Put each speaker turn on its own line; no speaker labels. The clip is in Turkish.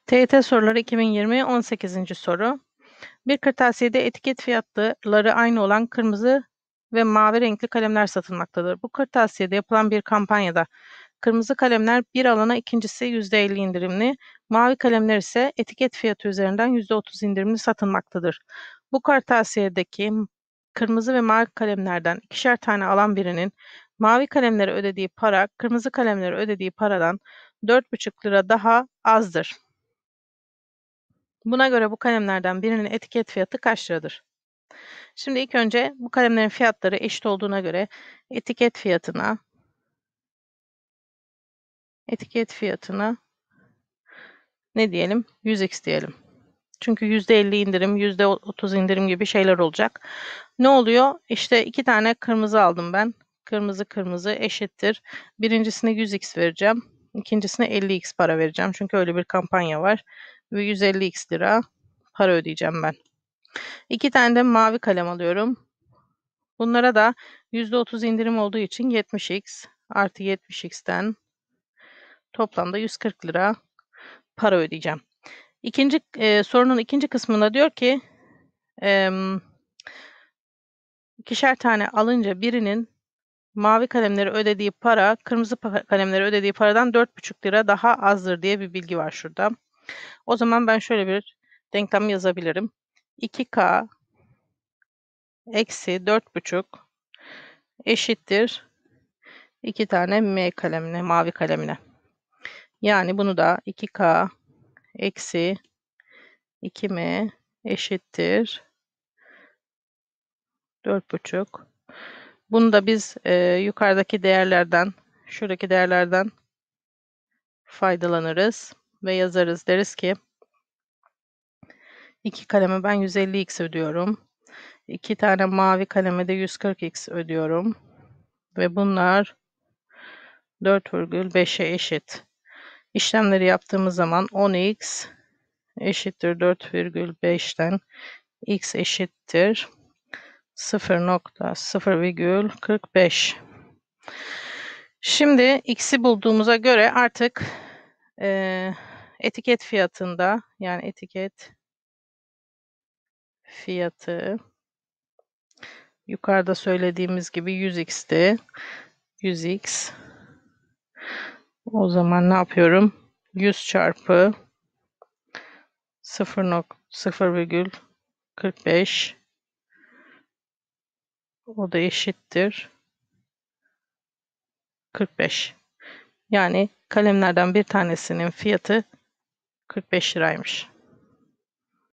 TYT soruları 2020 18. soru. Bir kırtasiyede etiket fiyatları aynı olan kırmızı ve mavi renkli kalemler satılmaktadır. Bu kırtasiyede yapılan bir kampanyada kırmızı kalemler bir alana ikincisi %50 indirimli, mavi kalemler ise etiket fiyatı üzerinden %30 indirimli satılmaktadır. Bu kırtasiyedeki kırmızı ve mavi kalemlerden ikişer tane alan birinin mavi kalemlere ödediği para, kırmızı kalemlere ödediği paradan 4,5 lira daha azdır. Buna göre bu kalemlerden birinin etiket fiyatı kaç liradır? Şimdi ilk önce bu kalemlerin fiyatları eşit olduğuna göre etiket fiyatına ne diyelim? 100x diyelim. Çünkü %50 indirim, %30 indirim gibi şeyler olacak. Ne oluyor? İşte 2 tane kırmızı aldım ben. Kırmızı eşittir. Birincisine 100x vereceğim. İkincisine 50x para vereceğim. Çünkü öyle bir kampanya var. Ve 150x lira para ödeyeceğim ben. 2 tane de mavi kalem alıyorum. Bunlara da %30 indirim olduğu için 70x artı 70x'ten toplamda 140 lira para ödeyeceğim. Sorunun ikinci kısmında diyor ki ikişer tane alınca birinin mavi kalemleri ödediği para, kırmızı kalemleri ödediği paradan 4,5 lira daha azdır diye bir bilgi var şurada. O zaman ben şöyle bir denklem yazabilirim. 2K eksi 4,5 eşittir 2 tane mavi kalemine. Yani bunu da 2K eksi 2M eşittir 4,5. Bunu da biz yukarıdaki değerlerden, şuradaki değerlerden faydalanırız ve yazarız. Deriz ki 2 kaleme ben 150x ödüyorum. 2 tane mavi kaleme de 140x ödüyorum. Ve bunlar 4,5'e eşit. İşlemleri yaptığımız zaman 10x eşittir 4,5'ten x eşittir 0,45. Şimdi x'i bulduğumuza göre artık etiket fiyatında, yani etiket fiyatı yukarıda söylediğimiz gibi 100x'ti. 100x. O zaman ne yapıyorum? 100 çarpı 0,45 o da eşittir 45. Yani kalemlerden bir tanesinin fiyatı 45 liraymış.